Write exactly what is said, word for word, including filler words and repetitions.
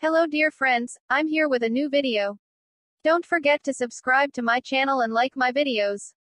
Hello dear friends, I'm here with a new video. Don't forget to subscribe to my channel and like my videos.